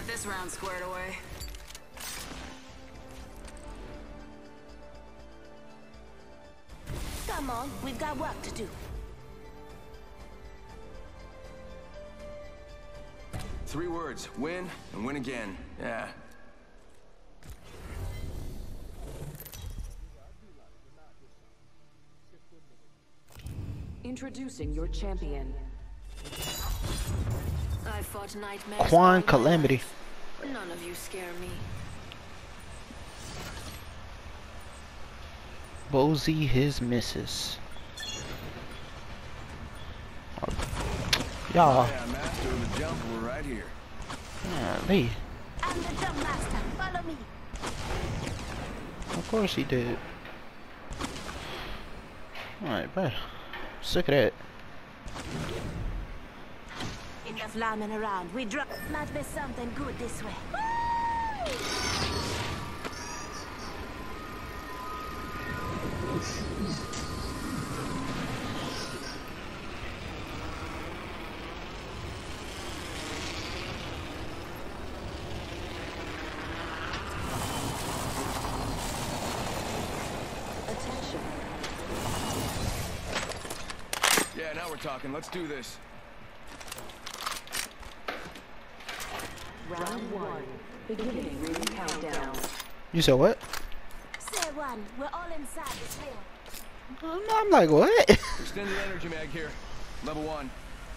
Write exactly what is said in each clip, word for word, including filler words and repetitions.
Got this round squared away. Come on, we've got work to do. Three words: win and win again. Yeah. Introducing your champion. I fought nightmares. Quan Calamity. None of you scare me. Bozy his missus. Y'all. Yeah, master of the jump, we're right here. Yeah, Lee. I'm the jump master. Follow me. Of course he did. Alright, bro. Sick of that. Enough lambing around. We drop. Might be something good this way. Attention. Yeah, now we're talking. Let's do this. Round one. Beginning ring countdown. You said what? Say one. We're all inside this ring. I'm, I'm like, what? Extended energy mag here. Level one.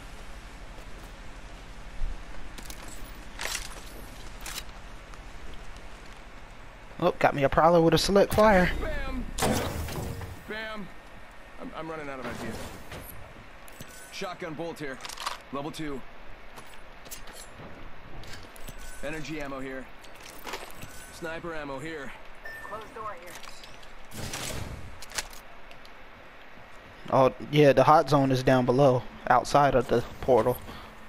Oh, got me a prowler with a select fire. Bam! Bam! I'm, I'm running out of ideas. Shotgun bolt here. Level two. Energy ammo here. Sniper ammo here. Closed door here. Oh, yeah, the hot zone is down below, outside of the portal.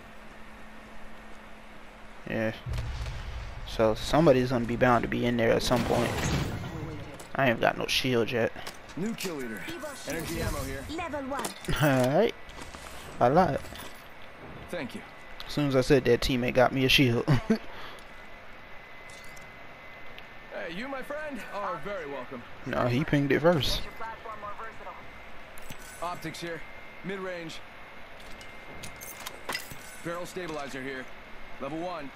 Yeah. So somebody's gonna be bound to be in there at some point. I ain't got no shield yet. New kill leader. Energy ammo here. Level one. Alright. I lied. Thank you. As soon as I said that, teammate got me a shield. Hey, you, my friend, are very welcome. No, he pinged it first. Makes your platform more versatile. Optics here. Mid-range. Barrel stabilizer here. Level one.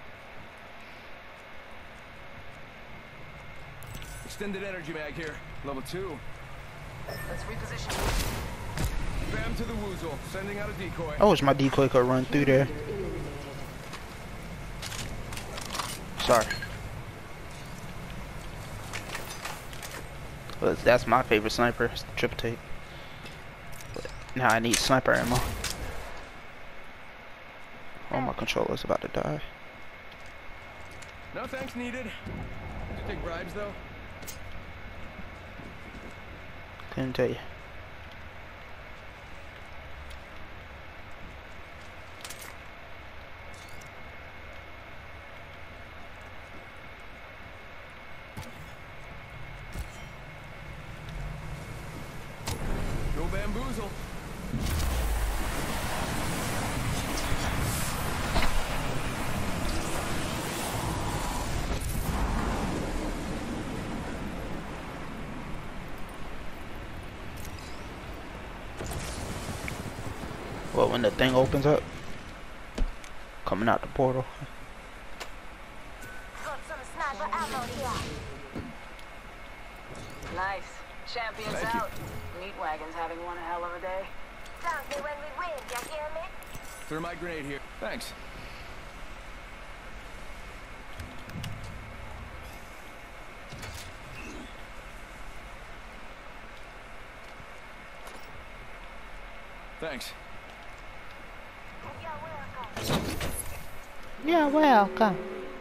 Extended energy mag here. Level two. Let's reposition. Bam to the woozle. Sending out a decoy. I wish my decoy could run through there. Sorry. Well, that's my favorite sniper, it's the triple take. But now I need sniper ammo. Oh, my controller's about to die. No thanks needed. Did you take bribes though? Couldn't tell you. Go bamboozle. Well, when the thing opens up, coming out the portal. Got some sniper ammo here. Nice. Champions Thank you. out. Meat wagon's having one hell of a day. Thank me when we win, you hear me? Thermite grenade here. Thanks. Thanks. You're welcome. Yeah, welcome.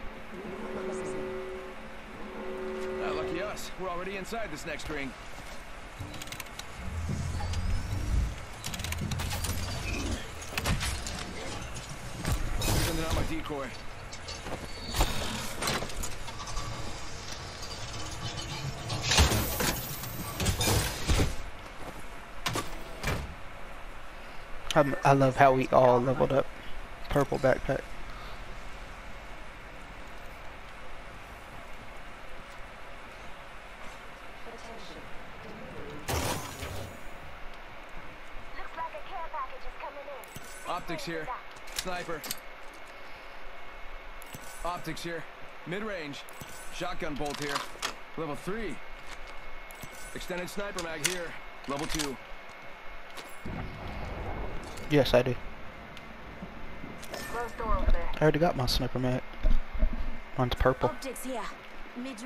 Ah, lucky us. We're already inside this next ring. Sending out my decoy. I'm, I love how we all leveled up. Purple backpack. like a care package is coming in. Optics here. Sniper. Optics here. Mid-range. Shotgun bolt here. Level three. Extended sniper mag here. Level two. Yes, I do. Closed door over there. I already got my sniper mag. Mine's purple. Optics here. Mid-range.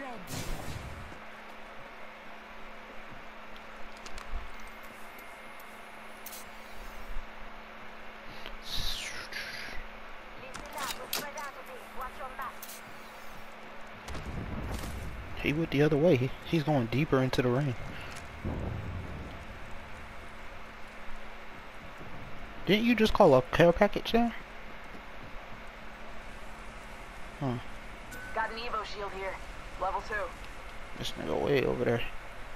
He went the other way. He, he's going deeper into the rain. Didn't you just call a care package there? Huh. Got an Evo shield here. Level two. This nigga way over there.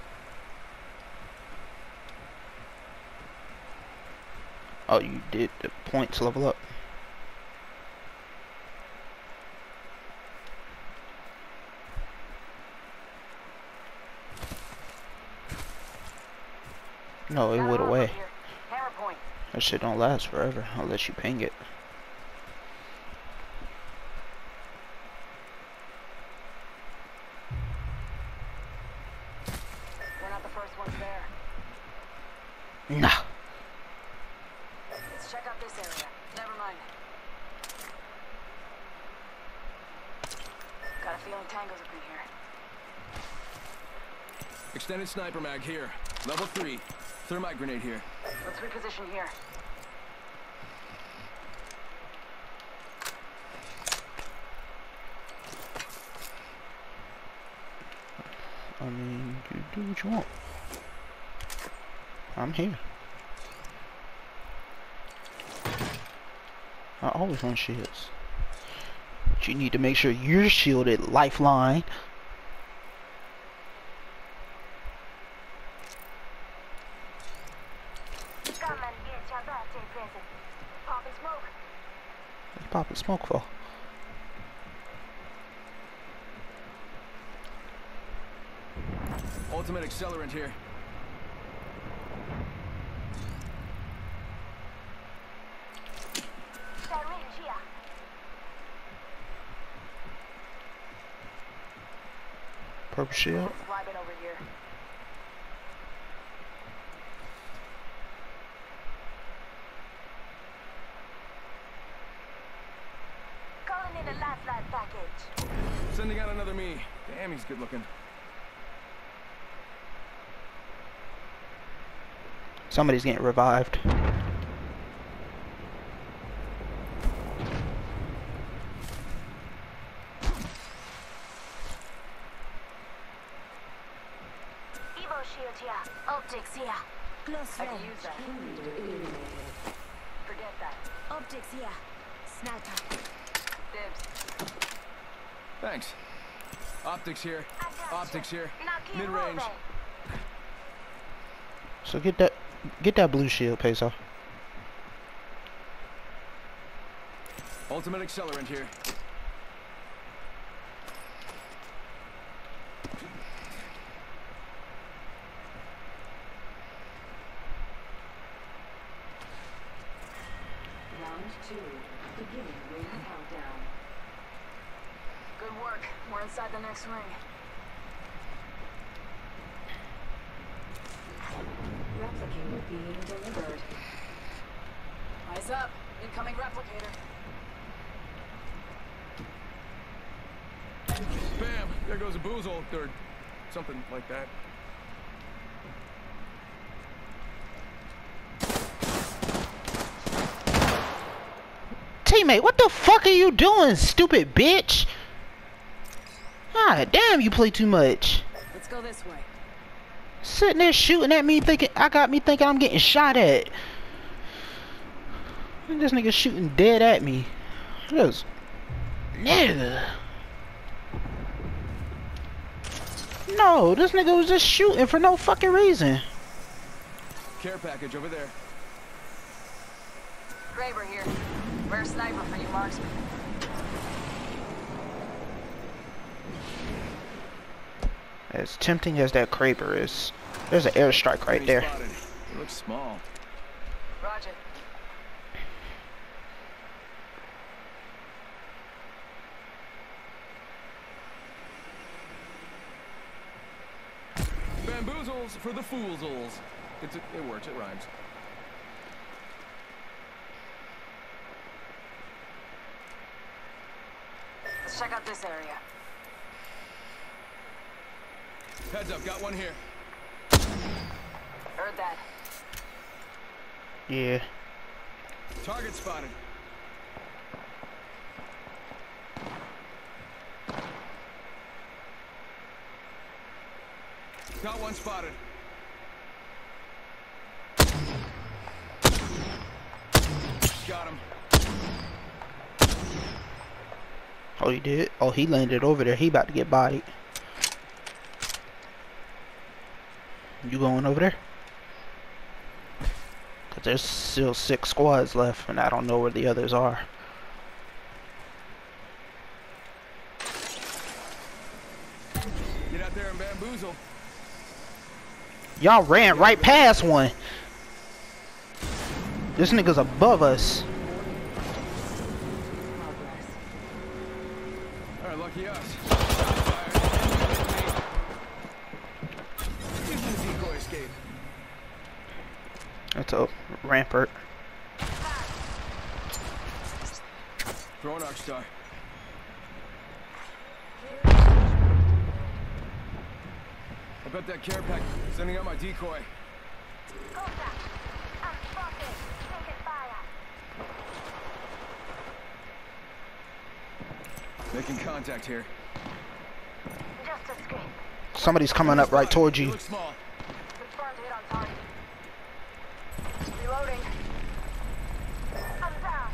Oh, you did the points level up. No, it Got went armor away. here. Hammer point. That shit don't last forever unless you ping it. We're not the first ones there. Nah. Let's check out this area. Never mind. Got a feeling Tango's up in here. Extended sniper mag here. Level three. Thermite grenade here. Let's reposition here. I mean, you do what you want. I'm here. I always run shields. But you need to make sure you're shielded, lifeline. Come and get your birthday present. Popping smoke. What's popping smoke for? Ultimate accelerant here. Syringe here. Purple shield. Slide it over here. Calling in a lifeline package. Sending out another me. Damn, he's good looking. Somebody's getting revived. Evo shield here. Optics here. Close I can range. use that. Forget that. Optics here. Sniper. Dibs. Thanks. Optics here. I gotcha. Optics here. Now keep Mid-range. moving. So get that, get that blue shield, Peso. Ultimate accelerant here. Round two. Beginning ring countdown. Good work. We're inside the next ring. Replicator being delivered. Eyes up. Incoming replicator. Bam! There goes a boozle, or something like that. Teammate, what the fuck are you doing, stupid bitch? God damn, you play too much. Let's go this way. Sitting there shooting at me, thinking I got me thinking I'm getting shot at. And this nigga shooting dead at me. Just nigga. No, this nigga was just shooting for no fucking reason. Care package over there. Graber here. Rare sniper for you marksman. As tempting as that Kraber is, there's an airstrike right there. It looks small. Roger. Bamboozles for the foolsels. It's a, it works, it rhymes. Let's check out this area. Heads up, got one here. Heard that. Yeah. Target spotted. Got one spotted. Got him. Oh, he did? Oh, he landed over there. He about to get bodied. You going over there? Cause there's still six squads left, and I don't know where the others are. Get out there and bamboozle. Y'all ran right past one. This nigga's above us. All right, lucky us. Using the decoy escape. That's a rampart. Throwing Arc Star. I bet that care pack sending out my decoy. Making contact here. Just escape. Somebody's coming up right towards you. Look small. Confirmed hit on target. Reloading. I'm down.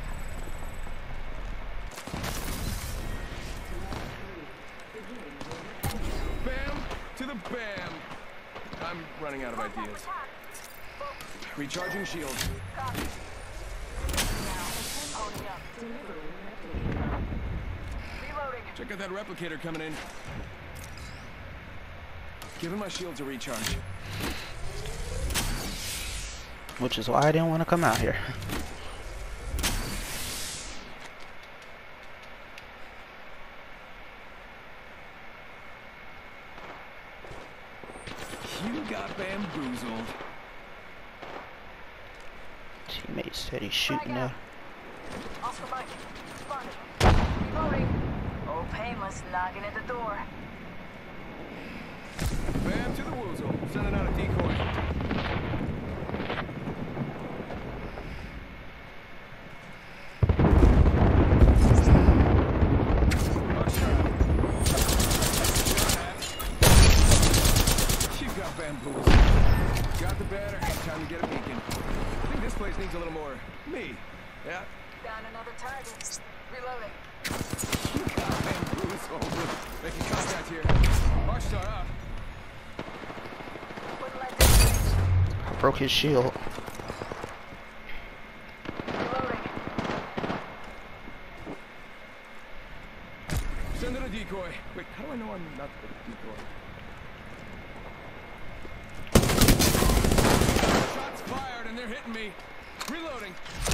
Bam to the bam. I'm running out of ideas. Recharging shield. Copy. Now, pony up. Reloading. Check out that replicator coming in. Giving my shields a recharge. Which is why I didn't want to come out here. You got bamboozled. Teammate said he's shooting now. Off the mic. Spotted. Reloading. Oh, painless knocking at the door. Bam to the woozle. Sending out a decoy. You got bamboozled. Got the banner. Time to get a beacon. I think this place needs a little more me. Yeah? Down another target. Reloading. You got bamboozled. Making contact here. Arc Star out. Wouldn't let this range. I broke his shield. Reloading. Send in a decoy. Wait, how do I know I'm not the decoy? Shots fired and they're hitting me. Reloading.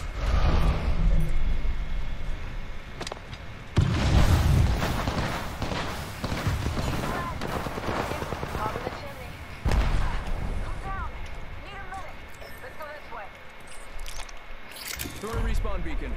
Top of the chimney. Come down. Need a minute. Let's go this way. Throw a respawn beacon.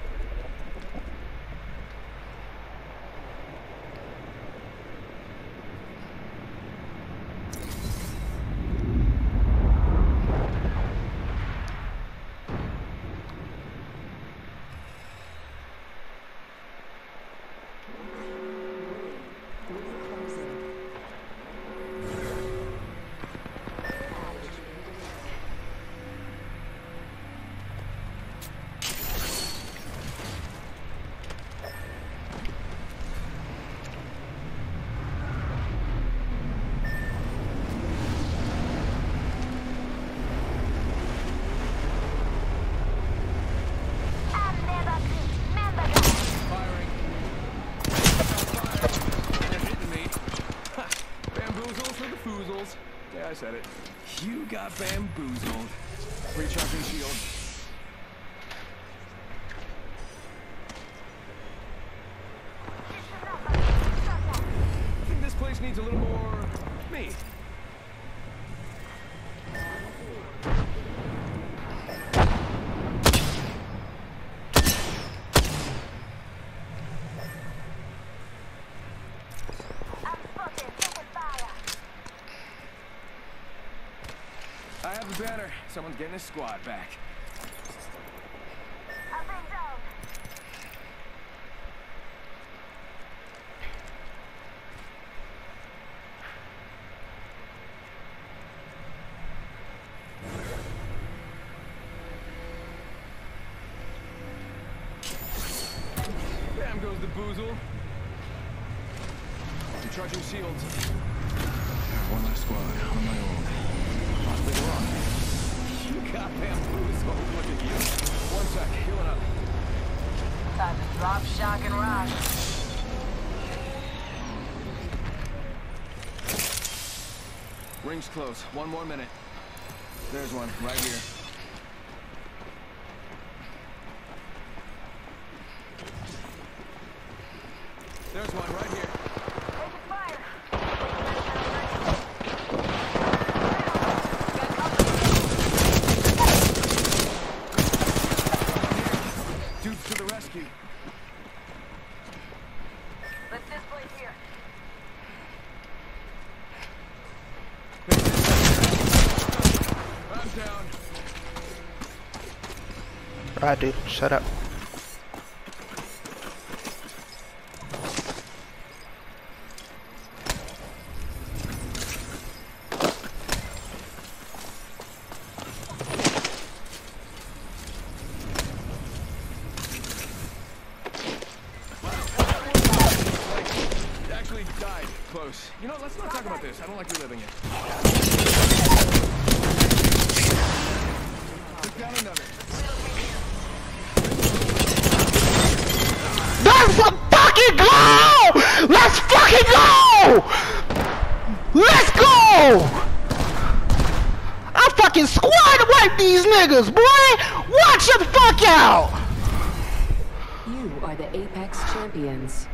foozles. Yeah, I said it. You got bamboozled. Recharging shield. I think this place needs a little more me. I have the banner. Someone's getting his squad back. I've been down. Bam goes the boozle. Recharging shields. One last squad on my own. Possibly wrong. You got bamboozled. Look at you. One sec, healing up. Time to drop, shock, and rock. Ring's close. One more minute. There's one, right here. There's one, right here. Taking fire. Dudes to the rescue. Let's display here. I'm down. Alright, dude, shut up. Actually died. Close. You know, let's not talk about this. I don't like reliving it. Took down another. Let's fucking go! Let's fucking go! Let's go! I fucking squad wipe these niggas, boy! Watch the fuck out! You are the Apex champions.